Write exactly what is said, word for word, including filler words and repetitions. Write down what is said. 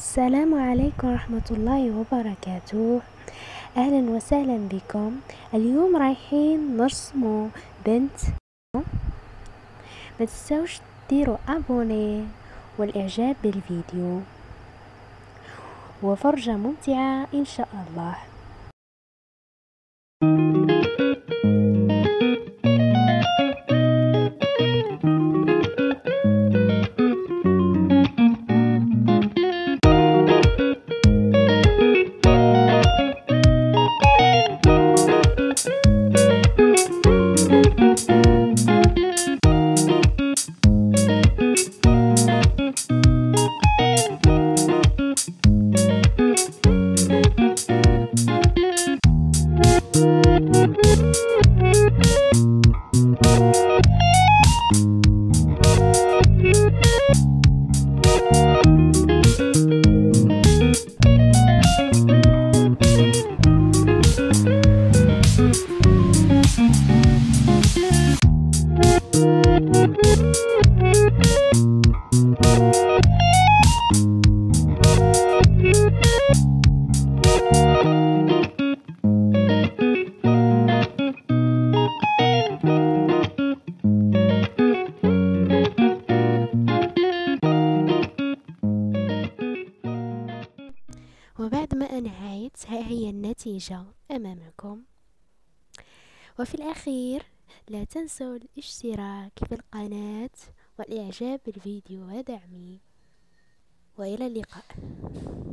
السلام عليكم ورحمة الله وبركاته. أهلا وسهلا بكم. اليوم رايحين نرسموا بنت. ما تنسوش ديروا ابوني والاعجاب بالفيديو، وفرجة ممتعة ان شاء الله. وبعد ما انهيت، ها هي النتيجة أمامكم. وفي الأخير لا تنسوا الاشتراك في القناة والإعجاب بالفيديو ودعمي، وإلى اللقاء.